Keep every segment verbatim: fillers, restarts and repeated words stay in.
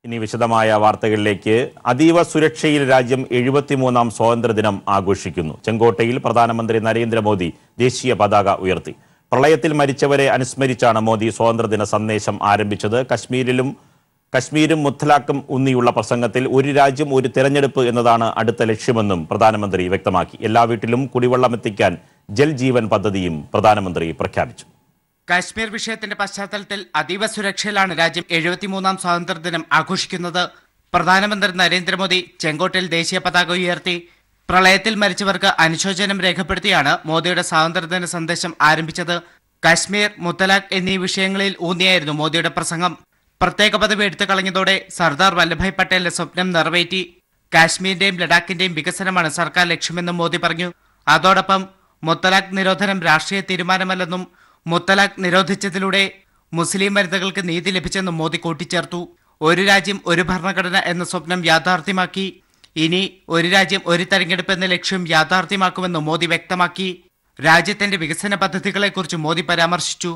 ഇനി വിശദമായ വാർത്തകളിലേക്ക്. അതീവ സുരക്ഷയിൽ രാജ്യം എഴുപത്തിമൂന്നാം സ്വാതന്ത്ര്യദിനം ആഘോഷിക്കുന്നു. ചെങ്കോട്ടയിൽ പ്രധാനമന്ത്രി നരേന്ദ്രമോദി ദേശീയ പതാക ഉയർത്തി. പ്രളയത്തിൽ മരിച്ചവരെ അനുസ്മരിച്ചാണ് മോദി സ്വാതന്ത്ര്യദിന സന്ദേശം ആരംഭിച്ചത്. കശ്മീരിലും കശ്മീരും മുത്തലാഖും ഊന്നിയുള്ള പ്രസംഗത്തിൽ ഒരു രാജ്യം ഒരു തെരഞ്ഞെടുപ്പ് എന്നതാണ് അടുത്ത ലക്ഷ്യമെന്നും പ്രധാനമന്ത്രി വ്യക്തമാക്കി. എല്ലാ വീട്ടിലും കുടിവെള്ളമെത്തിക്കാൻ ജൽ ജീവൻ പദ്ധതിയും പ്രധാനമന്ത്രി പ്രഖ്യാപിച്ചു. കാശ്മീർ വിഷയത്തിന്റെ പശ്ചാത്തലത്തിൽ അതീവ സുരക്ഷയിലാണ് രാജ്യം എഴുപത്തിമൂന്നാം സ്വാതന്ത്ര്യദിനം ആഘോഷിക്കുന്നത്. പ്രധാനമന്ത്രി നരേന്ദ്രമോദി ചെങ്കോട്ടയിൽ ദേശീയ പതാക ഉയർത്തി. പ്രളയത്തിൽ മരിച്ചവർക്ക് അനുശോചനം രേഖപ്പെടുത്തിയാണ് മോദിയുടെ സ്വാതന്ത്ര്യദിന സന്ദേശം ആരംഭിച്ചത്. കാശ്മീർ, മുത്തലാഖ് എന്നീ വിഷയങ്ങളിൽ ഊന്നിയായിരുന്നു മോദിയുടെ പ്രസംഗം. പ്രത്യേക പദവി എടുത്തു കളഞ്ഞതോടെ സർദാർ വല്ലഭായ് പട്ടേലിന്റെ സ്വപ്നം നിറവേറ്റി. കാശ്മീരിന്റെയും ലഡാക്കിന്റെയും വികസനമാണ് സർക്കാർ ലക്ഷ്യമെന്നും മോദി പറഞ്ഞു. അതോടൊപ്പം മുത്തലാഖ് നിരോധനം രാഷ്ട്രീയ തീരുമാനമല്ലെന്നും മുത്തലാഖ് നിരോധിച്ചതിലൂടെ മുസ്ലിം വനിതകൾക്ക് നീതി ലഭിച്ചെന്നും മോദി കൂട്ടിച്ചേർത്തു. ഒരു രാജ്യം ഒരു ഭരണഘടന എന്ന സ്വപ്നം യാഥാർത്ഥ്യമാക്കി. ഇനി ഒരു രാജ്യം ഒരു തെരഞ്ഞെടുപ്പ് എന്ന ലക്ഷ്യം യാഥാർത്ഥ്യമാക്കുമെന്നും മോദി വ്യക്തമാക്കി. രാജ്യത്തിന്റെ വികസന പദ്ധതികളെക്കുറിച്ച് മോദി പരാമർശിച്ചു.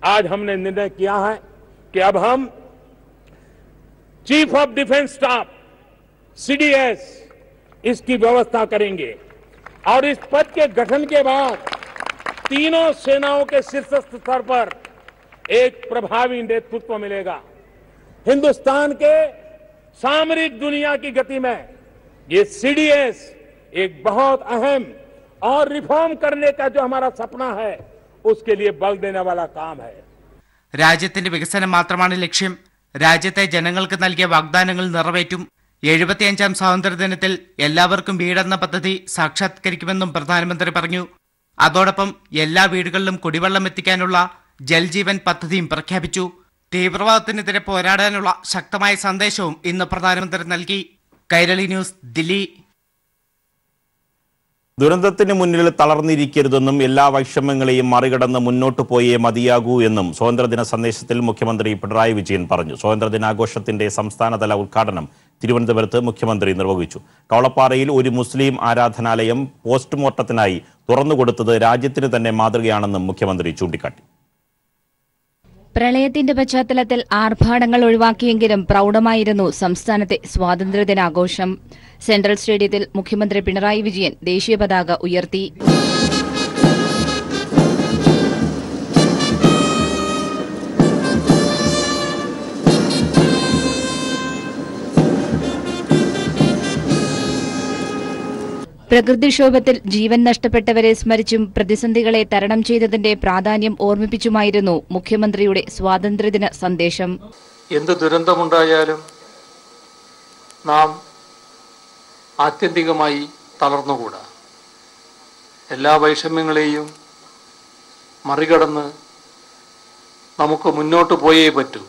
Chief of defence staff CDS इसकी व्यवस्था करेंगे और इस पद के गठन के बाद तीनों सेनाओं के शीर्षस्थ स्तर पर एक प्रभावी नेतृत्व मिलेगा. हिंदुस्तान के सामरिक दुनिया की गति में ये सीडीएस एक बहुत अहम और रिफॉर्म करने का जो हमारा सपना है उसके लिए बल देने वाला काम है. രാജ്യത്തിന്റെ വികസനം മാത്രമാണ് ലക്ഷ്യം. രാജ്യത്തെ ജനങ്ങൾക്ക് നൽകിയ വാഗ്ദാനങ്ങൾ നിറവേറ്റും. എഴുപത്തിയഞ്ചാം സ്വാതന്ത്ര്യദിനത്തിൽ എല്ലാവർക്കും വീടെന്ന പദ്ധതി സാക്ഷാത്കരിക്കുമെന്നും പ്രധാനമന്ത്രി പറഞ്ഞു. അതോടൊപ്പം എല്ലാ വീടുകളിലും കുടിവെള്ളം എത്തിക്കാനുള്ള ജൽജീവൻ പദ്ധതിയും പ്രഖ്യാപിച്ചു. തീവ്രവാദത്തിനെതിരെ പോരാടാനുള്ള ശക്തമായ സന്ദേശവും ഇന്ന് പ്രധാനമന്ത്രി നൽകി. കൈരളി ന്യൂസ്, ദില്ലി. ദുരന്തത്തിന് മുന്നിൽ തളർന്നിരിക്കരുതെന്നും എല്ലാ വൈഷമ്യങ്ങളെയും മറികടന്ന് മുന്നോട്ട് പോയേ മതിയാകൂ എന്നും സ്വാതന്ത്ര്യദിന സന്ദേശത്തിൽ മുഖ്യമന്ത്രി പിണറായി വിജയൻ പറഞ്ഞു. സ്വാതന്ത്ര്യദിനാഘോഷത്തിന്റെ സംസ്ഥാനതല ഉദ്ഘാടനം തിരുവനന്തപുരത്ത് മുഖ്യമന്ത്രി നിർവഹിച്ചു. കവളപ്പാറയിൽ ഒരു മുസ്ലിം ആരാധനാലയം പോസ്റ്റ്മോർട്ടത്തിനായി തുറന്നുകൊടുത്തത് രാജ്യത്തിന് തന്നെ മാതൃകയാണെന്നും മുഖ്യമന്ത്രി ചൂണ്ടിക്കാട്ടി. പ്രളയത്തിന്റെ പശ്ചാത്തലത്തിൽ ആർഭാടങ്ങൾ ഒഴിവാക്കിയെങ്കിലും പ്രൗഢമായിരുന്നു സംസ്ഥാനത്തെ സ്വാതന്ത്ര്യദിനാഘോഷം. സെൻട്രൽ സ്റ്റേഡിയത്തിൽ മുഖ്യമന്ത്രി പിണറായി വിജയൻ ദേശീയ പതാക ഉയർത്തി. പ്രകൃതിക്ഷോഭത്തിൽ ജീവൻ നഷ്ടപ്പെട്ടവരെ സ്മരിച്ചും പ്രതിസന്ധികളെ തരണം ചെയ്തതിന്റെ പ്രാധാന്യം ഓർമ്മിപ്പിച്ചുമായിരുന്നു മുഖ്യമന്ത്രിയുടെ സ്വാതന്ത്ര്യദിന സന്ദേശം. എന്ത് ദുരന്തമുണ്ടായാലും നാം ആത്യന്തികമായി തളർന്നുകൂടാ. എല്ലാ വൈഷമ്യങ്ങളെയും മറികടന്ന് നമുക്ക് മുന്നോട്ട് പോയേ പറ്റൂ.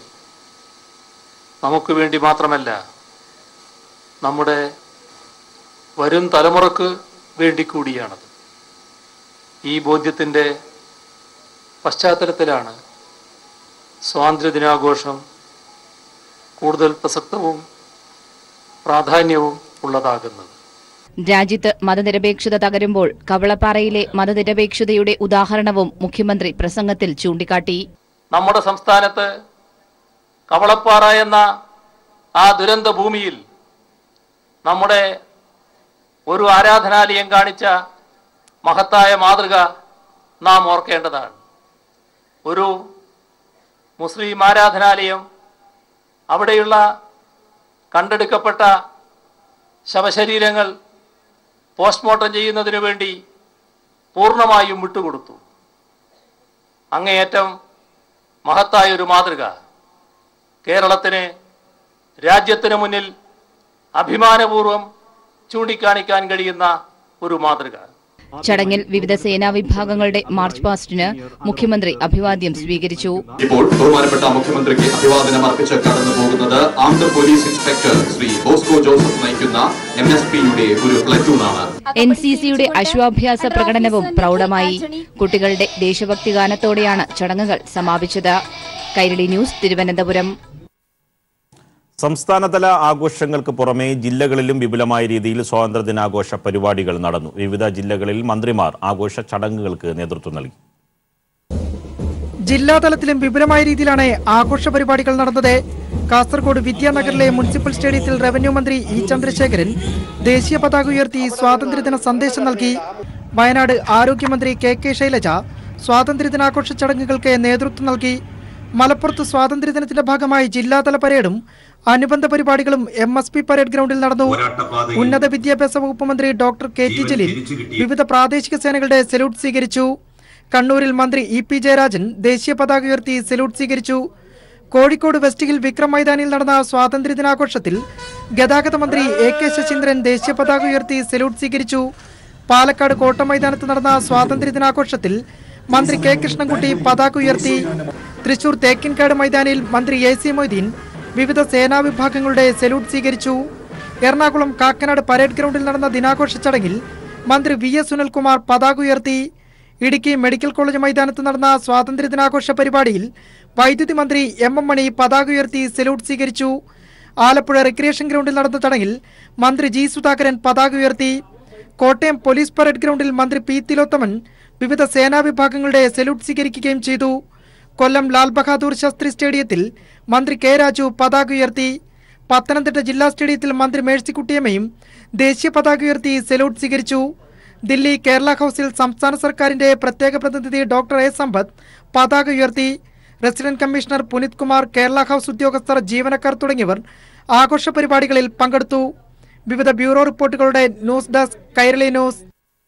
നമുക്ക് വേണ്ടി മാത്രമല്ല, നമ്മുടെ വരും തലമുറക്ക് വേണ്ടി കൂടിയാണത്. ഈ ബോധ്യത്തിൻ്റെ പശ്ചാത്തലത്തിലാണ് സ്വാതന്ത്ര്യദിനാഘോഷം കൂടുതൽ പ്രസക്തവും പ്രാധാന്യവും ഉള്ളതാകുന്നത്. രാജ്യത്ത് മതനിരപേക്ഷത തകരുമ്പോൾ കവളപ്പാറയിലെ മതനിരപേക്ഷതയുടെ ഉദാഹരണവും മുഖ്യമന്ത്രി പ്രസംഗത്തിൽ ചൂണ്ടിക്കാട്ടി. നമ്മുടെ സംസ്ഥാനത്ത് കവളപ്പാറ എന്ന ആ ദുരന്ത ഭൂമിയിൽ നമ്മുടെ ഒരു ആരാധനാലയം കാണിച്ച മഹത്തായ മാതൃക നാം ഓർക്കേണ്ടതാണ്. ഒരു മുസ്ലിം ആരാധനാലയം അവിടെയുള്ള കണ്ടെടുക്കപ്പെട്ട ശവശരീരങ്ങൾ പോസ്റ്റ്മോർട്ടം ചെയ്യുന്നതിനു വേണ്ടി പൂർണ്ണമായും വിട്ടുകൊടുത്തു. അങ്ങേയറ്റം മഹത്തായ ഒരു മാതൃക. കേരളത്തിന് രാജ്യത്തിന് മുന്നിൽ അഭിമാനപൂർവ്വം ചൂണ്ടിക്കാണിക്കാൻ കഴിയുന്ന ഒരു മാതൃക. ചടങ്ങിൽ വിവിധ സേനാ വിഭാഗങ്ങളുടെ മാർച്ച് പാസ്റ്റിന് മുഖ്യമന്ത്രി അഭിവാദ്യം സ്വീകരിച്ചു. ഇപ്പോൾ ബഹുമാനപ്പെട്ട മുഖ്യമന്ത്രിക്ക് അഭിവാദനം അർപ്പിച്ച് കടന്നു പോകുന്നത് Andhra police inspector Shri Bosco Joseph നയിക്കുന്ന എം എസ് പിയുടെ ഒരു പ്ലറ്റൂണാണ്. എൻ സി സിയുടെ അശ്വാഭ്യാസ പ്രകടനവും പ്രൗഢമായി. കുട്ടികളുടെ ദേശഭക്തി ഗാനത്തോടെയാണ് ചടങ്ങുകൾ സമാപിച്ചത്. കൈരളി ന്യൂസ്, തിരുവനന്തപുരം. സംസ്ഥാനതല ആഘോഷങ്ങൾക്ക് പുറമെ ജില്ലകളിലും വിപുലമായ രീതിയിൽ സ്വാതന്ത്ര്യദിനാഘോഷ പരിപാടികൾ നടന്നു. വിവിധ ജില്ലകളിൽ മന്ത്രിമാർ ആഘോഷ ചടങ്ങുകൾക്ക് നേതൃത്വം നൽകി. ജില്ലാതലത്തിലും വിപുലമായ രീതിയിലാണ് ആഘോഷ പരിപാടികൾ നടന്നത്. കാസർഗോഡ് വിദ്യാനഗറിലെ മുനിസിപ്പൽ സ്റ്റേഡിയത്തിൽ റവന്യൂ മന്ത്രി ഇ ചന്ദ്രശേഖരൻ ദേശീയ പതാക ഉയർത്തി സ്വാതന്ത്ര്യദിന സന്ദേശം നൽകി. വയനാട് ആരോഗ്യമന്ത്രി കെ കെ ശൈലജ സ്വാതന്ത്ര്യദിനാഘോഷ ചടങ്ങുകൾക്ക് നേതൃത്വം നൽകി. മലപ്പുറത്ത് സ്വാതന്ത്ര്യദിനത്തിന്റെ ഭാഗമായി ജില്ലാതല പരേഡും അനുബന്ധ പരിപാടികളും എം എസ് പി പരേഡ് ഗ്രൗണ്ടിൽ നടന്നു. ഉന്നത വിദ്യാഭ്യാസ വകുപ്പ് മന്ത്രി ഡോക്ടർ കെ ടി ജലീൽ വിവിധ പ്രാദേശിക സേനകളുടെ സല്യൂട്ട് സ്വീകരിച്ചു. കണ്ണൂരിൽ മന്ത്രി ഇ പി ജയരാജൻ ദേശീയ പതാക ഉയർത്തി സല്യൂട്ട് സ്വീകരിച്ചു. കോഴിക്കോട് വെസ്റ്റ് ഹിൽ വിക്രം മൈതാനിൽ നടന്ന സ്വാതന്ത്ര്യദിനാഘോഷത്തിൽ ഗതാഗത മന്ത്രി എ കെ ശശീന്ദ്രൻ ദേശീയ പതാക ഉയർത്തി സല്യൂട്ട് സ്വീകരിച്ചു. പാലക്കാട് കോട്ട മൈതാനത്ത് നടന്ന സ്വാതന്ത്ര്യദിനാഘോഷത്തിൽ മന്ത്രി കെ കൃഷ്ണൻകുട്ടി പതാക ഉയർത്തി. തൃശൂർ തേക്കിൻകാട് മൈതാനിൽ മന്ത്രി എ സി മൊയ്തീൻ വിവിധ സേനാ വിഭാഗങ്ങളുടെ സല്യൂട്ട് സ്വീകരിച്ചു. എറണാകുളം കാക്കനാട് പരേഡ് ഗ്രൗണ്ടിൽ നടന്ന ദിനാഘോഷ ചടങ്ങിൽ മന്ത്രി വി എസ് സുനിൽകുമാർ പതാക ഉയർത്തി. ഇടുക്കി മെഡിക്കൽ കോളേജ് മൈതാനത്ത് നടന്ന സ്വാതന്ത്ര്യദിനാഘോഷ പരിപാടിയിൽ വൈദ്യുതി മന്ത്രി എം എം മണി പതാക ഉയർത്തി സല്യൂട്ട് സ്വീകരിച്ചു. ആലപ്പുഴ റിക്രിയേഷൻ ഗ്രൗണ്ടിൽ നടന്ന ചടങ്ങിൽ മന്ത്രി ജി സുധാകരൻ പതാക ഉയർത്തി. കോട്ടയം പോലീസ് പരേഡ് ഗ്രൗണ്ടിൽ മന്ത്രി പി തിലോത്തമൻ വിവിധ സേനാ വിഭാഗങ്ങളുടെ സല്യൂട്ട് സ്വീകരിക്കുകയും ചെയ്തു. കൊല്ലം ലാൽ ബഹാദൂർ ശാസ്ത്രി സ്റ്റേഡിയത്തിൽ മന്ത്രി കെ രാജു പതാക ഉയർത്തി. പത്തനംതിട്ട ജില്ലാ സ്റ്റേഡിയത്തിൽ മന്ത്രി മേഴ്സിക്കുട്ടിയമ്മയും ദേശീയ പതാക ഉയർത്തി സല്യൂട്ട് സ്വീകരിച്ചു. ദില്ലി കേരള ഹൌസിൽ സംസ്ഥാന സർക്കാരിന്റെ പ്രത്യേക പ്രതിനിധി ഡോക്ടർ എ സമ്പത്ത് പതാക ഉയർത്തി. Resident commissioner Punit Kumar, Kerala house ഉദ്യോഗസ്ഥർ, ജീവനക്കാർ തുടങ്ങിയവർ ആഘോഷ പരിപാടികളിൽ പങ്കെടുത്തു. വിവിധ ബ്യൂറോ റിപ്പോർട്ടുകളുടെ news desk, Kairali news.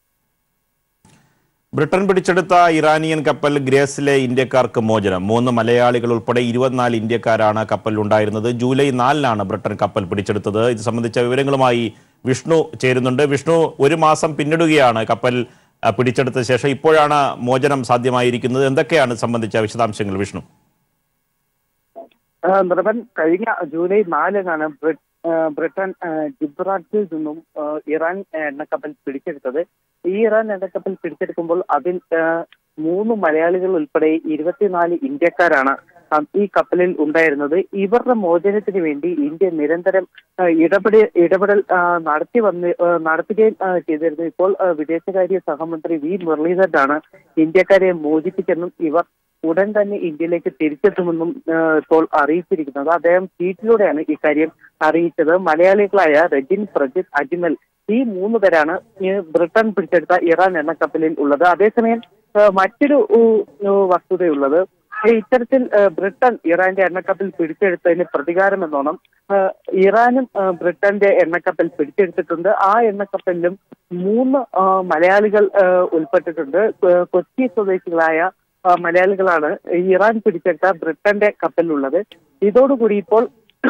Britain പിടിച്ചെടുത്ത ഇറാനിയൻ കപ്പൽ ഗ്രേസിലെ ഇന്ത്യക്കാർക്ക് മോചനം. മൂന്ന് മലയാളികൾ ഉൾപ്പെടെ ഇരുപത്തിനാല് ഇന്ത്യക്കാരാണ് കപ്പലിലുണ്ടായിരുന്നത്. ജൂലൈ നാലിനാണ് ബ്രിട്ടൻ കപ്പൽ പിടിച്ചെടുത്തത്. ഇത് സംബന്ധിച്ച വിവരങ്ങളുമായി വിഷ്ണു ചേരുന്നുണ്ട്. വിഷ്ണു, ഒരു മാസം പിന്നിടുകയാണ് കപ്പൽ പിടിച്ചെടുത്ത ശേഷം. ഇപ്പോഴാണ് മോചനം സാധ്യമായിരിക്കുന്നത്. എന്തൊക്കെയാണ് സംബന്ധിച്ച വിശദാംശങ്ങൾ വിഷ്ണു? നിർഭൻ, കഴിഞ്ഞ ജൂലൈ നാലിനാണ് ബ്രിട്ടൻ ജിബ്രാൾട്ടറിൽ നിന്നും ഇറാൻ എണ്ണക്കപ്പൽ പിടിച്ചെടുത്തത്. ഈ ഇറാൻ എണ്ണക്കപ്പൽ പിടിച്ചെടുക്കുമ്പോൾ അതിൽ മൂന്ന് മലയാളികൾ ഉൾപ്പെടെ ഇരുപത്തിനാല് ഇന്ത്യക്കാരാണ് ഈ കപ്പലിൽ ഉണ്ടായിരുന്നത്. ഇവരുടെ മോചനത്തിന് വേണ്ടി ഇന്ത്യ നിരന്തരം ഇടപെട ഇടപെടൽ നടത്തി വന്ന് നടത്തുകയും ചെയ്തിരുന്നു. ഇപ്പോൾ വിദേശകാര്യ സഹമന്ത്രി വി മുരളീധരനാണ് ഇന്ത്യക്കാരെ മോചിപ്പിച്ചെന്നും ഇവർ ഉടൻ തന്നെ ഇന്ത്യയിലേക്ക് തിരിച്ചെത്തുമെന്നും ഇപ്പോൾ അറിയിച്ചിരിക്കുന്നത്. അദ്ദേഹം ട്വീറ്റിലൂടെയാണ് ഇക്കാര്യം അറിയിച്ചത്. മലയാളികളായ റെജിൻ, പ്രജിത്, അജ്മൽ ഈ മൂന്ന് പേരാണ് ബ്രിട്ടൻ പിടിച്ചെടുത്ത ഇറാൻ എണ്ണക്കപ്പലിൽ ഉള്ളത്. അതേസമയം മറ്റൊരു വസ്തുതയുള്ളത്, ഇത്തരത്തിൽ ബ്രിട്ടൻ ഇറാന്റെ എണ്ണക്കപ്പൽ പിടിച്ചെടുത്തതിന് പ്രതികാരം എന്നോണം ഇറാനും ബ്രിട്ടന്റെ എണ്ണക്കപ്പൽ പിടിച്ചെടുത്തിട്ടുണ്ട്. ആ എണ്ണക്കപ്പലിലും മൂന്ന് മലയാളികൾ ഉൾപ്പെട്ടിട്ടുണ്ട്. കൊച്ചി സ്വദേശികളായ മലയാളികളാണ് ഇറാൻ പിടിച്ചെടുത്ത ബ്രിട്ടന്റെ കപ്പലിലുള്ളത്. ഇതോടുകൂടി ഇപ്പോൾ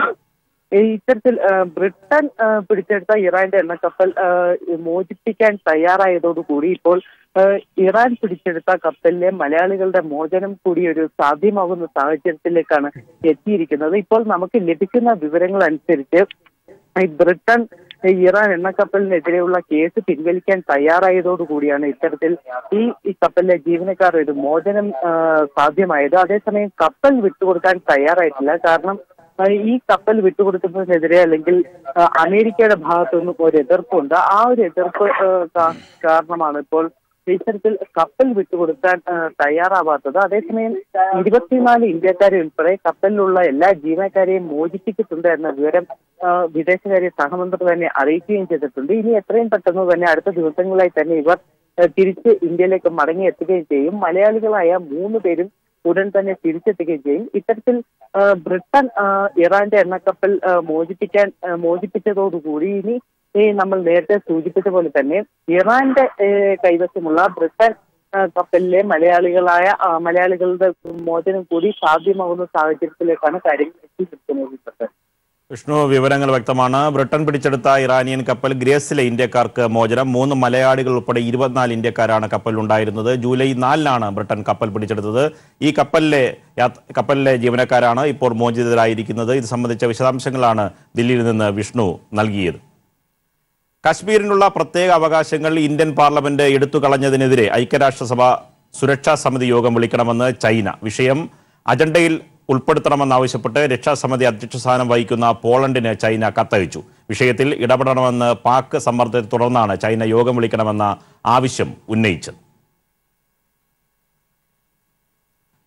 ഇത്തരത്തിൽ ബ്രിട്ടൻ പിടിച്ചെടുത്ത ഇറാന്റെ എണ്ണക്കപ്പൽ മോചിപ്പിക്കാൻ തയ്യാറായതോടുകൂടി ഇപ്പോൾ ഇറാൻ പിടിച്ചെടുത്ത കപ്പലിലെ മലയാളികളുടെ മോചനം കൂടി ഒരു സാധ്യമാകുന്ന സാഹചര്യത്തിലേക്കാണ് എത്തിയിരിക്കുന്നത്. ഇപ്പോൾ നമുക്ക് ലഭിക്കുന്ന വിവരങ്ങൾ അനുസരിച്ച് ബ്രിട്ടൻ ഇറാൻ എണ്ണക്കപ്പലിനെതിരെയുള്ള കേസ് പിൻവലിക്കാൻ തയ്യാറായതോടുകൂടിയാണ് ഇത്തരത്തിൽ ഈ ഈ കപ്പലിലെ ജീവനക്കാർ ഒരു മോചനം സാധ്യമായത്. അതേസമയം കപ്പൽ വിട്ടുകൊടുക്കാൻ തയ്യാറായിട്ടില്ല. കാരണം ഈ കപ്പൽ വിട്ടുകൊടുക്കുന്നതിനെതിരെ അല്ലെങ്കിൽ അമേരിക്കയുടെ ഭാഗത്തു നിന്നും ഒരു എതിർപ്പുണ്ട്. ആ ഒരു എതിർപ്പ് കാരണമാണ് ഇപ്പോൾ ഇത്തരത്തിൽ കപ്പൽ വിട്ടുകൊടുക്കാൻ തയ്യാറാവാത്തത്. അതേസമയം ഇരുപത്തിനാല് ഇന്ത്യക്കാരെ ഉൾപ്പെടെ കപ്പലിലുള്ള എല്ലാ ജീവനക്കാരെയും മോചിപ്പിച്ചിട്ടുണ്ട് എന്ന വിവരം വിദേശകാര്യ സഹമന്ത്രി തന്നെ അറിയിക്കുകയും ചെയ്തിട്ടുണ്ട്. ഇനി എത്രയും പെട്ടെന്ന് തന്നെ അടുത്ത ദിവസങ്ങളായി തന്നെ ഇവർ തിരിച്ച് ഇന്ത്യയിലേക്ക് മടങ്ങി എത്തുകയും ചെയ്യും. മലയാളികളായ മൂന്ന് പേരും ഉടൻ തന്നെ തിരിച്ചെത്തുകയും ചെയ്യും. ഇത്തരത്തിൽ ബ്രിട്ടൻ ഇറാന്റെ എണ്ണക്കപ്പൽ മോചിപ്പിക്കാൻ മോചിപ്പിച്ചതോടുകൂടി ഇനി നമ്മൾ നേരത്തെ സൂചിപ്പിച്ച പോലെ തന്നെ ഇറാന്റെ കൈവശമുള്ള ബ്രിട്ടൻ കപ്പലിലെ മലയാളികളായ മലയാളികളുടെ മോചനം കൂടി സാധ്യമാകുന്ന സാഹചര്യത്തിലേക്കാണ് കാര്യങ്ങൾ എത്തിയിരിക്കുന്നത്. വിഷ്ണു, വിവരങ്ങൾ വ്യക്തമാണ്. ബ്രിട്ടൻ പിടിച്ചെടുത്ത ഇറാനിയൻ കപ്പൽ ഗ്രേസിലെ ഇന്ത്യക്കാർക്ക് മോചനം. മൂന്ന് മലയാളികൾ ഉൾപ്പെടെ ഇരുപത്തിനാല് ഇന്ത്യക്കാരാണ് കപ്പലിലുണ്ടായിരുന്നത്. ജൂലൈ നാലിനാണ് ബ്രിട്ടൻ കപ്പൽ പിടിച്ചെടുത്തത്. ഈ കപ്പലിലെ കപ്പലിലെ ജീവനക്കാരാണ് ഇപ്പോൾ മോചിതരായിരിക്കുന്നത്. ഇത് സംബന്ധിച്ച വിശദാംശങ്ങളാണ് ദില്ലിയിൽ നിന്ന് വിഷ്ണു നൽകിയത്. കശ്മീരിനുള്ള പ്രത്യേക അവകാശങ്ങൾ ഇന്ത്യൻ പാർലമെന്റ് എടുത്തുകളഞ്ഞതിനെതിരെ ഐക്യരാഷ്ട്രസഭ സുരക്ഷാ സമിതി യോഗം വിളിക്കണമെന്ന് ചൈന. വിഷയം അജണ്ടയിൽ ഉൾപ്പെടുത്തണമെന്നാവശ്യപ്പെട്ട് രക്ഷാസമിതി അധ്യക്ഷ സ്ഥാനം വഹിക്കുന്ന പോളണ്ടിന് ചൈന കത്തയച്ചു. വിഷയത്തിൽ ഇടപെടണമെന്ന് പാക് സമ്മർദ്ദത്തെ തുടർന്നാണ് ചൈന യോഗം വിളിക്കണമെന്ന ആവശ്യം ഉന്നയിച്ചത്.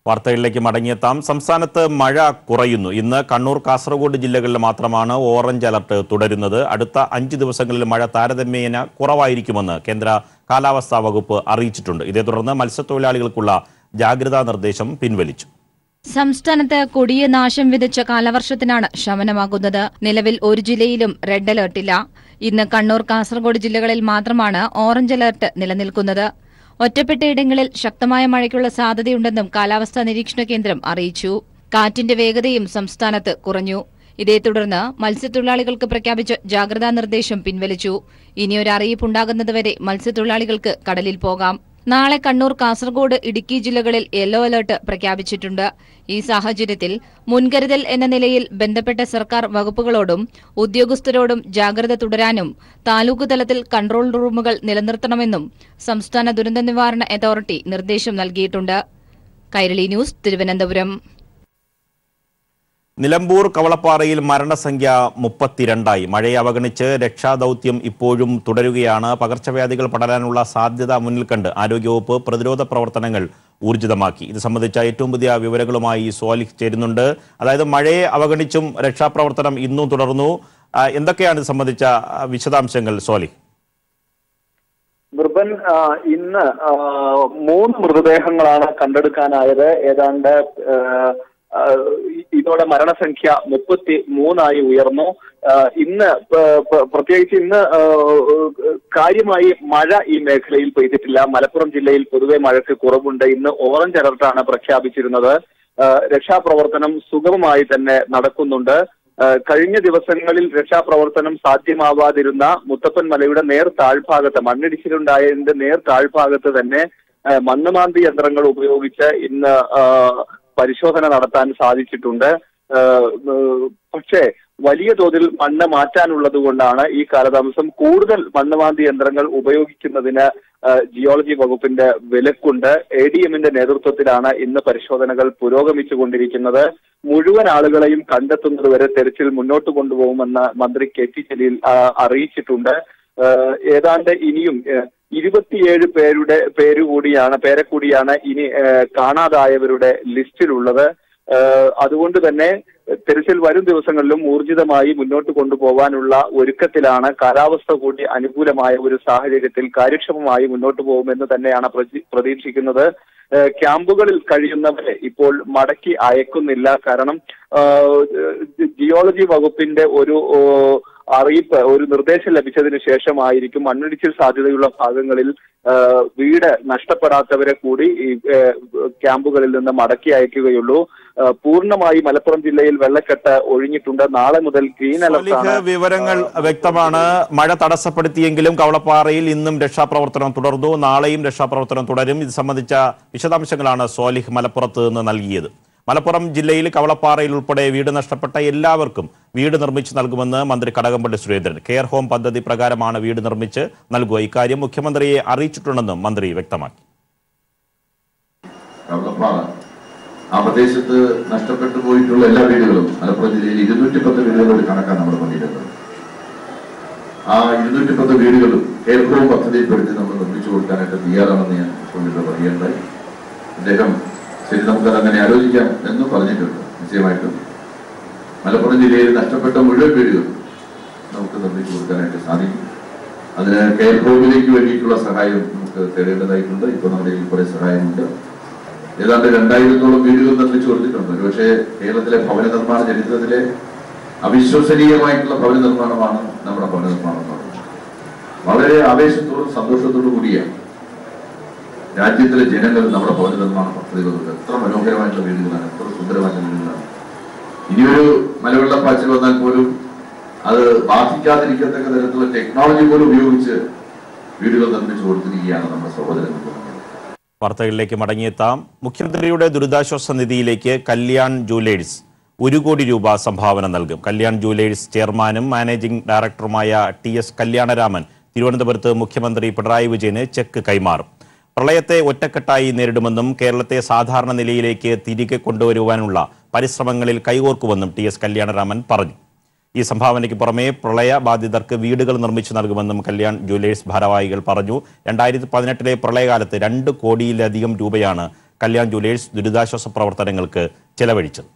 വാർത്തകളിലേക്ക് മടങ്ങിയെത്താം. സംസ്ഥാനത്ത് മഴ കുറയുന്നു. ഇന്ന് കണ്ണൂർ, കാസർഗോഡ് ജില്ലകളിൽ മാത്രമാണ് ഓറഞ്ച് അലർട്ട് തുടരുന്നത്. അടുത്ത അഞ്ച് ദിവസങ്ങളിൽ മഴ താരതമ്യേന കുറവായിരിക്കുമെന്ന് കേന്ദ്ര കാലാവസ്ഥാ വകുപ്പ് അറിയിച്ചിട്ടുണ്ട്. ഇതേ തുടർന്ന് മത്സ്യത്തൊഴിലാളികൾക്കുള്ള ജാഗ്രതാ നിർദ്ദേശം പിൻവലിച്ചു. സംസ്ഥാനത്ത് കൊടിയ നാശം വിതച്ച കാലവർഷത്തിനാണ് ശമനമാകുന്നത്. നിലവിൽ ഒരു ജില്ലയിലും റെഡ് അലർട്ടില്ല. ഇന്ന് കണ്ണൂർ, കാസർഗോഡ് ജില്ലകളിൽ മാത്രമാണ് ഓറഞ്ച് അലർട്ട് നിലനിൽക്കുന്നത്. ഒറ്റപ്പെട്ടയിടങ്ങളിൽ ശക്തമായ മഴയ്ക്കുള്ള സാധ്യതയുണ്ടെന്നും കാലാവസ്ഥാ നിരീക്ഷണ കേന്ദ്രം അറിയിച്ചു. കാറ്റിന്റെ വേഗതയും സംസ്ഥാനത്ത് കുറഞ്ഞു. ഇതേ തുടർന്ന് മത്സ്യത്തൊഴിലാളികൾക്ക് പ്രഖ്യാപിച്ച ജാഗ്രതാ നിർദ്ദേശം പിൻവലിച്ചു. ഇനിയൊരു അറിയിപ്പുണ്ടാകുന്നതുവരെ മത്സ്യത്തൊഴിലാളികൾക്ക് കടലിൽ പോകാം. നാളെ കണ്ണൂർ, കാസർഗോഡ്, ഇടുക്കി ജില്ലകളിൽ യെല്ലോ അലർട്ട് പ്രഖ്യാപിച്ചിട്ടുണ്ട്. ഈ സാഹചര്യത്തിൽ മുൻകരുതൽ എന്ന നിലയിൽ ബന്ധപ്പെട്ട സർക്കാർ വകുപ്പുകളോടും ഉദ്യോഗസ്ഥരോടും ജാഗ്രത തുടരാനും താലൂക്ക് തലത്തിൽ കൺട്രോൾ റൂമുകൾ നിലനിർത്തണമെന്നും സംസ്ഥാന ദുരന്ത നിവാരണ അതോറിറ്റി നിർദ്ദേശം നൽകിയിട്ടുണ്ട്. കൈരളി ന്യൂസ്, തിരുവനന്തപുരം. നിലമ്പൂർ കവളപ്പാറയിൽ മരണസംഖ്യ മുപ്പത്തിരണ്ടായി. മഴയെ അവഗണിച്ച് രക്ഷാദൌത്യം ഇപ്പോഴും തുടരുകയാണ്. പകർച്ചവ്യാധികൾ പടരാനുള്ള സാധ്യത മുന്നിൽ കണ്ട് ആരോഗ്യവകുപ്പ് പ്രതിരോധ പ്രവർത്തനങ്ങൾ ഊർജിതമാക്കി. ഇത് സംബന്ധിച്ച ഏറ്റവും പുതിയ വിവരങ്ങളുമായി സ്വാലിഹ് ചേരുന്നുണ്ട്. അതായത് മഴയെ അവഗണിച്ചും രക്ഷാപ്രവർത്തനം ഇന്നും തുടർന്നു. എന്തൊക്കെയാണ് ഇത് സംബന്ധിച്ച വിശദാംശങ്ങൾ സ്വാലിഹ്? നിർബൻ ഇന്ന് മൂന്ന് മൃതദേഹങ്ങളാണ് കണ്ടെടുക്കാനായത്. ഏതാണ്ട് ഇതോടെ മരണസംഖ്യ മുപ്പത്തി മൂന്നായി ഉയർന്നു. ഇന്ന് പ്രത്യേകിച്ച് ഇന്ന് കാര്യമായി മഴ ഈ മേഖലയിൽ പെയ്തിട്ടില്ല. മലപ്പുറം ജില്ലയിൽ പൊതുവെ മഴയ്ക്ക് കുറവുണ്ട്. ഇന്ന് ഓറഞ്ച് അലർട്ടാണ് പ്രഖ്യാപിച്ചിരുന്നത്. രക്ഷാപ്രവർത്തനം സുഗമമായി തന്നെ നടക്കുന്നുണ്ട്. കഴിഞ്ഞ ദിവസങ്ങളിൽ രക്ഷാപ്രവർത്തനം സാധ്യമാവാതിരുന്ന മുത്തപ്പൻ മലയുടെ നേർ താഴ്ഭാഗത്ത്, മണ്ണിടിച്ചിലുണ്ടായതിന്റെ നേർ താഴ്ഭാഗത്ത് തന്നെ മണ്ണുമാന്തി യന്ത്രങ്ങൾ ഉപയോഗിച്ച് ഇന്ന് പരിശോധന നടത്താൻ സാധിച്ചിട്ടുണ്ട്. പക്ഷേ വലിയ തോതിൽ മണ്ണ് മാറ്റാനുള്ളത് കൊണ്ടാണ് ഈ കാലതാമസം. കൂടുതൽ മണ്ണുമാന്തി യന്ത്രങ്ങൾ ഉപയോഗിക്കുന്നതിന് ജിയോളജി വകുപ്പിന്റെ വിലക്കുണ്ട്. എ ഡി എമ്മിന്റെ നേതൃത്വത്തിലാണ് ഇന്ന് പരിശോധനകൾ പുരോഗമിച്ചുകൊണ്ടിരിക്കുന്നത്. മുഴുവൻ ആളുകളെയും കണ്ടെത്തുന്നതുവരെ തെരച്ചിൽ മുന്നോട്ട് കൊണ്ടുപോകുമെന്ന് മന്ത്രി കെ ടി ജലീൽ അറിയിച്ചിട്ടുണ്ട്. ഏതാണ്ട് ഇനിയും ഇരുപത്തിയേഴ് പേരുടെ പേര് കൂടിയാണ് പേരെ കൂടിയാണ് ഇനി കാണാതായവരുടെ ലിസ്റ്റിലുള്ളത്. അതുകൊണ്ട് തന്നെ തെരച്ചിൽ വരും ദിവസങ്ങളിലും ഊർജിതമായി മുന്നോട്ട് കൊണ്ടുപോകാനുള്ള ഒരുക്കത്തിലാണ്. കാലാവസ്ഥ കൂടി അനുകൂലമായ ഒരു സാഹചര്യത്തിൽ കാര്യക്ഷമമായി മുന്നോട്ട് പോകുമെന്ന് തന്നെയാണ് പ്രതീക്ഷിക്കുന്നത്. ക്യാമ്പുകളിൽ കഴിയുന്നവരെ ഇപ്പോൾ മടക്കി അയക്കുന്നില്ല. കാരണം ജിയോളജി വകുപ്പിന്റെ ഒരു അറിയിപ്പ്, ഒരു നിർദ്ദേശം ലഭിച്ചതിന് ശേഷമായിരിക്കും മണ്ണിടിച്ചിൽ സാധ്യതയുള്ള ഭാഗങ്ങളിൽ വീട് നഷ്ടപ്പെടാത്തവരെ കൂടി ഈ ക്യാമ്പുകളിൽ നിന്ന് മടക്കി അയക്കുകയുള്ളൂ. പൂർണ്ണമായി മലപ്പുറം ജില്ലയിൽ വെള്ളക്കെട്ട് ഒഴിഞ്ഞിട്ടുണ്ട്. നാളെ മുതൽ ഗ്രീൻ അലർട്ടാണ്. വിവരങ്ങൾ വ്യക്തമാണ്. മഴ തടസ്സപ്പെടുത്തിയെങ്കിലും കവളപ്പാറയിൽ ഇന്നും രക്ഷാപ്രവർത്തനം തുടർന്നു. നാളെയും രക്ഷാപ്രവർത്തനം തുടരും. ഇത് സംബന്ധിച്ച വിശദാംശങ്ങളാണ് സ്വാലിഹ് മലപ്പുറത്ത് നിന്ന് നൽകിയത്. മലപ്പുറം ജില്ലയിൽ കവളപ്പാറയിൽ ഉൾപ്പെടെ വീട് നഷ്ടപ്പെട്ട എല്ലാവർക്കും വീട് നിർമ്മിച്ച് നൽകുമെന്ന് മന്ത്രി കടകംപള്ളി സുരേന്ദ്രൻ. കെയർ ഹോം പദ്ധതി പ്രകാരമാണ് വീട് നിർമ്മിച്ച് നൽകുക. ഇക്കാര്യം മുഖ്യമന്ത്രിയെ അറിയിച്ചിട്ടുണ്ടെന്നും മന്ത്രി വ്യക്തമാക്കി. ആ പ്രദേശത്ത് നഷ്ടപ്പെട്ടു പോയിട്ടുള്ള എല്ലാ വീടുകളും മലപ്പുറം ജില്ലയിൽ ഇരുന്നൂറ്റി പത്ത് വീടുകളുടെ കണക്കാണ് നമ്മൾ പണിയിരുന്നത്. ആ ഇരുന്നൂറ്റി പത്ത് വീടുകളും കെയർ ഹോം പദ്ധതിയിൽപ്പെടുത്തി നമ്മൾ നിർമ്മിച്ചു കൊടുക്കാനായിട്ട് തയ്യാറാണെന്ന് ഞാൻ മുഖ്യമന്ത്രി പറയുകയുണ്ടായി. അദ്ദേഹം ശരി, നമുക്കത് അങ്ങനെ ആലോചിക്കാം എന്നും പറഞ്ഞിട്ടുണ്ട്. നിശ്ചയമായിട്ടും മലപ്പുറം ജില്ലയിൽ നഷ്ടപ്പെട്ട മുഴുവൻ വീടുകളും നമുക്ക് നിർമ്മിച്ചു കൊടുക്കാനായിട്ട് സാധിക്കും. അതിന് കെയർ ഹോമിലേക്ക് വേണ്ടിയിട്ടുള്ള സഹായം നമുക്ക് തേടേണ്ടതായിട്ടുണ്ട്. ഇപ്പോൾ നമ്മുടെ കയ്യിൽ കുറെ സഹായമുണ്ട്. ഏതാണ്ട് രണ്ടായിരത്തോളം വീടുകൾ നിർമ്മിച്ചു കൊടുത്തിട്ടുണ്ട്. ഒരുപക്ഷെ കേരളത്തിലെ ഭവന നിർമ്മാണ ചരിത്രത്തിലെ അവിശ്വസനീയമായിട്ടുള്ള ഭവന നിർമ്മാണമാണ് നമ്മുടെ ഭവന നിർമ്മാണം എന്ന് പറയുന്നത്. വളരെ ആവേശത്തോടും സന്തോഷത്തോടു കൂടിയാണ് രാജ്യത്തിലെ ജനങ്ങൾ നമ്മുടെ ഭവന നിർമ്മാണ പദ്ധതികളുണ്ട്. എത്ര മനോഹരമായിട്ടുള്ള വീടുകളാണ്, എത്ര സുന്ദരമായിട്ടുള്ള വീടുകളാണ്. ഇനിയൊരു മലവെള്ളപ്പാച്ചിൽ വന്നാൽ പോലും അത് ബാധിക്കാതിരിക്കത്തക്ക തരത്തിലുള്ള ടെക്നോളജി പോലും ഉപയോഗിച്ച് വീടുകൾ നിർമ്മിച്ചു കൊടുത്തിരിക്കുകയാണ് നമ്മുടെ സഹോദരങ്ങൾ. വാർത്തകളിലേക്ക് മടങ്ങിയെത്താം. മുഖ്യമന്ത്രിയുടെ ദുരിതാശ്വാസ നിധിയിലേക്ക് കല്യാൺ ജുവലേഴ്സ് ഒരു കോടി രൂപ സംഭാവന നൽകും. കല്യാൺ ജുവലേഴ്സ് ചെയർമാനും മാനേജിംഗ് ഡയറക്ടറുമായ ടി എസ് കല്യാണരാമൻ തിരുവനന്തപുരത്ത് മുഖ്യമന്ത്രി പിണറായി വിജയന് ചെക്ക് കൈമാറും. പ്രളയത്തെ ഒറ്റക്കെട്ടായി നേരിടുമെന്നും കേരളത്തെ സാധാരണ നിലയിലേക്ക് തിരികെ കൊണ്ടുവരുവാനുള്ള പരിശ്രമങ്ങളിൽ കൈകോർക്കുമെന്നും ടി എസ് കല്യാണരാമൻ പറഞ്ഞു. ഈ സംഭാവനയ്ക്ക് പുറമെ പ്രളയ ബാധിതർക്ക് വീടുകൾ നിർമ്മിച്ചു നൽകുമെന്നും കല്യാൺ ജുവലേഴ്സ് ഭാരവാഹികൾ പറഞ്ഞു. രണ്ടായിരത്തി പതിനെട്ടിലെ പ്രളയകാലത്ത് രണ്ട് കോടിയിലധികം രൂപയാണ് കല്യാൺ ജുവലേഴ്സ് ദുരിതാശ്വാസ പ്രവർത്തനങ്ങൾക്ക് ചെലവഴിച്ചത്.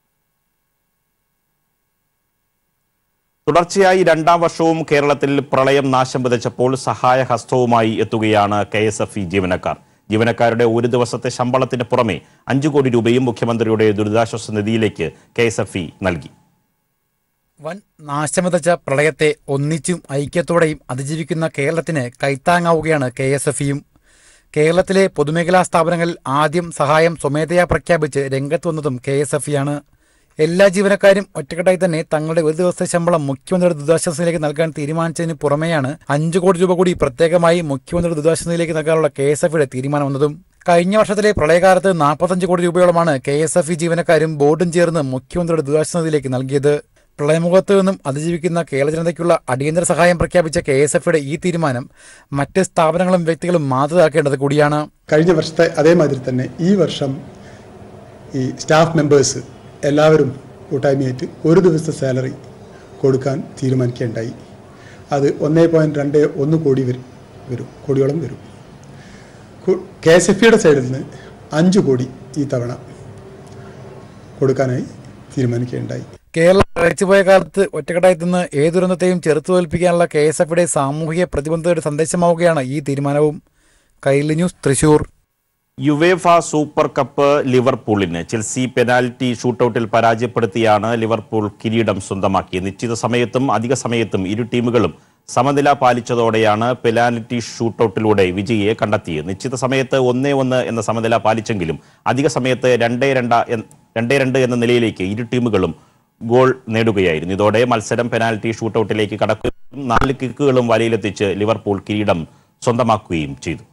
തുടർച്ചയായി രണ്ടാം വർഷവും കേരളത്തിൽ പ്രളയം നാശം വിതച്ചപ്പോൾ സഹായഹസ്തവുമായി എത്തുകയാണ് കെ എസ് എഫ് ഇ ജീവനക്കാർ. ജീവനക്കാരുടെ ഒരു ദിവസത്തെ ശമ്പളത്തിന് പുറമെ അഞ്ചു കോടി രൂപയും മുഖ്യമന്ത്രിയുടെ ദുരിതാശ്വാസ നിധിയിലേക്ക് കെ എസ് എഫ് ഇ നൽകി. വൻ നാശം വിതച്ച പ്രളയത്തെ ഒന്നിച്ചും ഐക്യത്തോടെയും അതിജീവിക്കുന്ന കേരളത്തിന് കൈത്താങ്ങാവുകയാണ് കെ എസ് എഫ് ഇയും. കേരളത്തിലെ പൊതുമേഖലാ സ്ഥാപനങ്ങളിൽ ആദ്യം സഹായം സ്വമേധയാ പ്രഖ്യാപിച്ച് രംഗത്ത് വന്നതും കെ എസ് എഫ് ഇയാണ്. എല്ലാ ജീവനക്കാരും ഒറ്റക്കെട്ടായി തന്നെ തങ്ങളുടെ ഒരു ദിവസത്തെ ശമ്പളം മുഖ്യമന്ത്രിയുടെ ദുരിതാശ്വാസത്തിലേക്ക് നൽകാൻ തീരുമാനിച്ചതിന് പുറമെയാണ് അഞ്ചു കോടി രൂപ കൂടി പ്രത്യേകമായി മുഖ്യമന്ത്രിയുടെ ദുരിതാശ്വാസത്തിലേക്ക് നൽകാനുള്ള കെ എസ് എഫ് ഇയുടെ തീരുമാനം വന്നതും. കഴിഞ്ഞ വർഷത്തിലെ പ്രളയകാലത്ത് നാൽപ്പത്തഞ്ച് കോടി രൂപയോളമാണ് കെ എസ് എഫ് ഇ ജീവനക്കാരും ബോർഡും ചേർന്ന് മുഖ്യമന്ത്രിയുടെ ദുരിതാശ്വാസ നിധിയിലേക്ക് നൽകിയത്. പ്രളയമുഖത്ത് നിന്നും അതിജീവിക്കുന്ന കേരള ജനതയ്ക്കുള്ള അടിയന്തര സഹായം പ്രഖ്യാപിച്ച കെ എസ് എഫ് ഇയുടെ ഈ തീരുമാനം മറ്റ് സ്ഥാപനങ്ങളും വ്യക്തികളും മാതൃകയാക്കേണ്ടത് കൂടിയാണ്. കഴിഞ്ഞ വർഷത്തെ അതേമാതിരി തന്നെ ഈ വർഷം ഈ സ്റ്റാഫ് മെമ്പേഴ്സ് എല്ലാവരും കൂട്ടായ്മയായിട്ട് ഒരു ദിവസത്തെ സാലറി കൊടുക്കാൻ തീരുമാനിക്കുകയുണ്ടായി. അത് ഒന്നേ പോയിൻറ്റ് രണ്ട് ഒന്ന് കോടി വരും വരും കോടിയോളം വരും. കെ എസ് എഫ് ഇയുടെ സൈഡിൽ നിന്ന് അഞ്ച് കോടി ഈ തവണ കൊടുക്കാനായി തീരുമാനിക്കുകയുണ്ടായി. കേരളം കഴിച്ചുപോയ കാലത്ത് ഒറ്റക്കെട്ടായി നിന്ന് ഏതു ദുരന്തത്തെയും ചെറുത്തു തോൽപ്പിക്കാനുള്ള കെ എസ് എഫ് ഇയുടെ സാമൂഹിക പ്രതിബദ്ധതയുടെ സന്ദേശമാവുകയാണ് ഈ തീരുമാനവും. Kairali news, Thrissur. UEFA super cup ലിവർപൂളിന് ചെൽസി പെനാൽറ്റി ഷൂട്ടൌട്ടിൽ പരാജയപ്പെടുത്തിയാണ് ലിവർപൂൾ കിരീടം സ്വന്തമാക്കിയത്. നിശ്ചിത സമയത്തും അധിക സമയത്തും ഇരു ടീമുകളും സമനില പാലിച്ചതോടെയാണ് പെനാൽറ്റി ഷൂട്ടൌട്ടിലൂടെ വിജയിയെ കണ്ടെത്തിയത്. നിശ്ചിത സമയത്ത് ഒന്നേ ഒന്ന് എന്ന സമനില പാലിച്ചെങ്കിലും അധിക സമയത്ത് രണ്ടേ രണ്ട് രണ്ടേ രണ്ട് എന്ന നിലയിലേക്ക് ഇരു ടീമുകളും ഗോൾ നേടുകയായിരുന്നു. ഇതോടെ മത്സരം പെനാൽറ്റി ഷൂട്ടൌട്ടിലേക്ക് കടക്കുകയും നാല് കിക്കുകളും വലയിലെത്തിച്ച് ലിവർപൂൾ കിരീടം സ്വന്തമാക്കുകയും ചെയ്തു.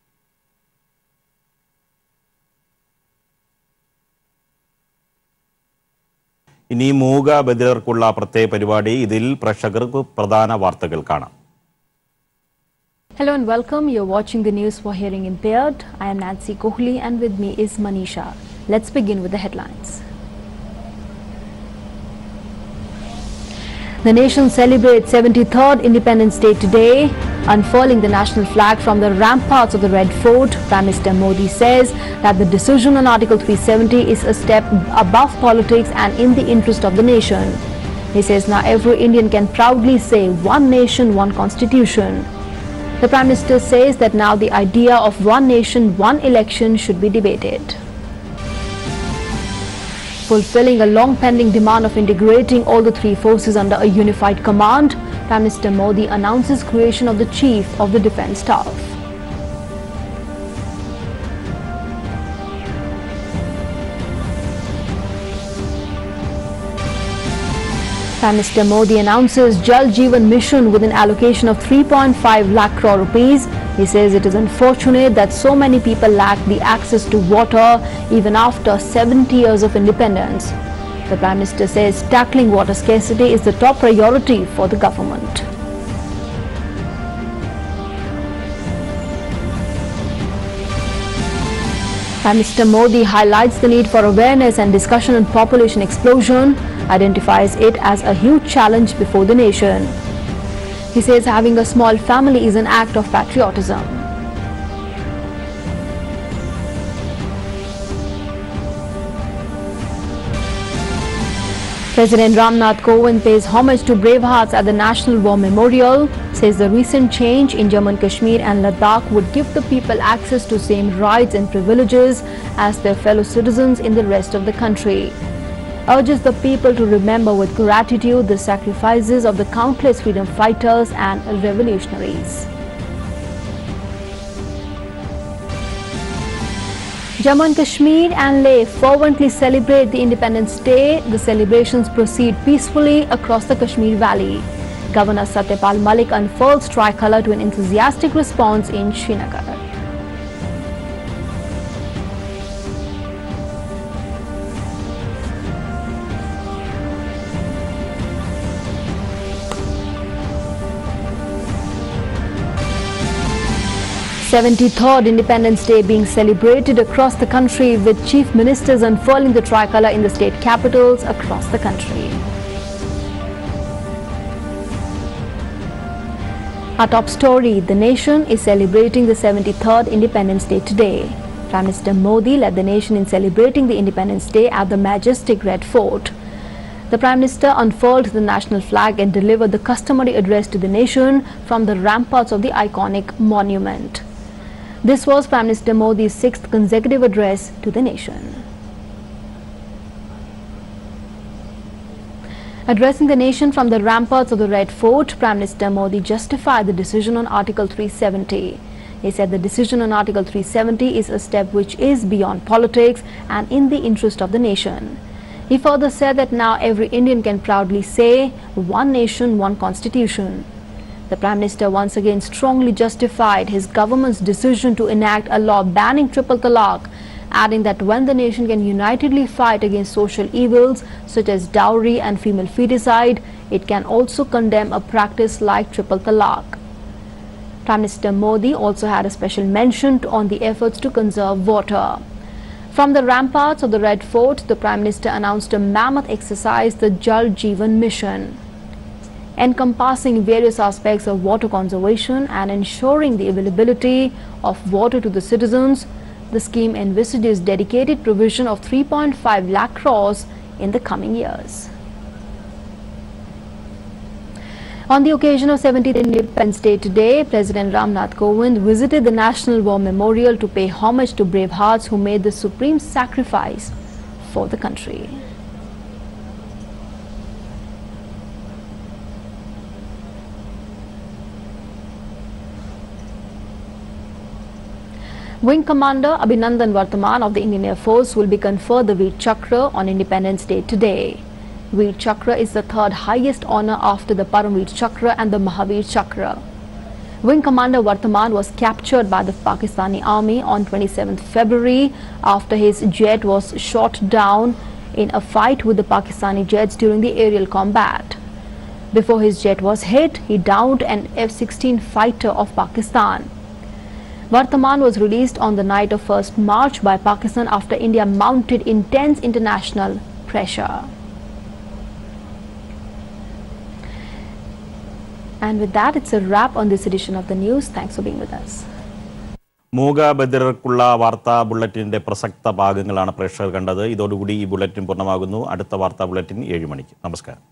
ഇനി മൂകബധിരർക്കുള്ള പ്രത്യേക പരിപാടി. ഇതിൽ പ്രേക്ഷകർക്ക് പ്രധാന വാർത്തകൾ കാണാം. Hello and welcome. You're watching the news for hearing impaired. I am Nancy Kohli and with me is Manisha. Let's begin with the headlines. The nation celebrates seventy-third Independence Day today. Unfurling the national flag from the ramparts of the Red Fort, Prime Minister Modi says that the decision on Article three seventy is a step above politics and in the interest of the nation. He says now every Indian can proudly say one nation, one constitution. The Prime Minister says that now the idea of one nation, one election should be debated. Fulfilling a long-pending demand of integrating all the three forces under a unified command, Prime Minister Modi announces creation of the Chief of the Defence Staff. Prime Minister Modi announces Jal Jeevan Mission with an allocation of three point five lakh crore rupees. He says it is unfortunate that so many people lack the access to water even after seventy years of independence. The Prime Minister says tackling water scarcity is the top priority for the government. Prime Minister Modi highlights the need for awareness and discussion on population explosion, identifies it as a huge challenge before the nation. He says having a small family is an act of patriotism. President Ramnath Kovind pays homage to brave hearts at the National War Memorial, says the recent change in Jammu and Kashmir and Ladakh would give the people access to same rights and privileges as their fellow citizens in the rest of the country. Urges the people to remember with gratitude the sacrifices of the countless freedom fighters and revolutionaries. Jammu and Kashmir and Leh fervently celebrate the Independence Day. The celebrations proceed peacefully across the Kashmir Valley. Governor Satyapal Malik unfurls tricolour to an enthusiastic response in Srinagar. seventy-third Independence Day being celebrated across the country with chief ministers unfurling the tricolour in the state capitals across the country. Our top story, the nation is celebrating the seventy-third Independence Day today. Prime Minister Modi led the nation in celebrating the Independence Day at the majestic Red Fort. The Prime Minister unfurled the national flag and delivered the customary address to the nation from the ramparts of the iconic monument. This was Prime Minister Modi's sixth consecutive address to the nation. Addressing the nation from the ramparts of the Red Fort, Prime Minister Modi justified the decision on Article three seventy. He said the decision on Article three seventy is a step which is beyond politics and in the interest of the nation. He further said that now every Indian can proudly say, one nation, one constitution. The Prime Minister once again strongly justified his government's decision to enact a law banning triple talaq, adding that when the nation can unitedly fight against social evils such as dowry and female feticide, it can also condemn a practice like triple talaq. Prime Minister Modi also had a special mention on the efforts to conserve water. From the ramparts of the Red Fort, the Prime Minister announced a mammoth exercise, the Jal Jeevan Mission, encompassing various aspects of water conservation and ensuring the availability of water to the citizens. The scheme envisages dedicated provision of three point five lakh crores in the coming years. On the occasion of seventieth Independence Day today, President Ramnath Kovind visited the National War Memorial to pay homage to brave hearts who made the supreme sacrifice for the country. Wing Commander Abhinandan Varthaman of the Indian Air Force will be conferred the Veer Chakra on Independence Day today. Veer Chakra is the third highest honor after the Paramveer Chakra and the Mahavir Chakra. Wing Commander Varthaman was captured by the Pakistani army on twenty-seventh February after his jet was shot down in a fight with the Pakistani jets during the aerial combat. Before his jet was hit, he downed an F sixteen fighter of Pakistan. Varthaman was released on the night of first March by Pakistan after India mounted intense international pressure. And with that, it's a wrap on this edition of the news. Thanks for being with us. മൂകബധിരർക്കുള്ള വാർത്താ ബുള്ളറ്റിന്റെ പ്രസക്ത ഭാഗങ്ങളാണ് പ്രേക്ഷകർ കണ്ടത്. ഇതോടുകൂടി ഈ bulletin പൂർണ്ണമാകുന്നു. അടുത്ത വാർത്താ ബുള്ളറ്റിൻ ഏഴ് മണിക്ക്. നമസ്കാരം.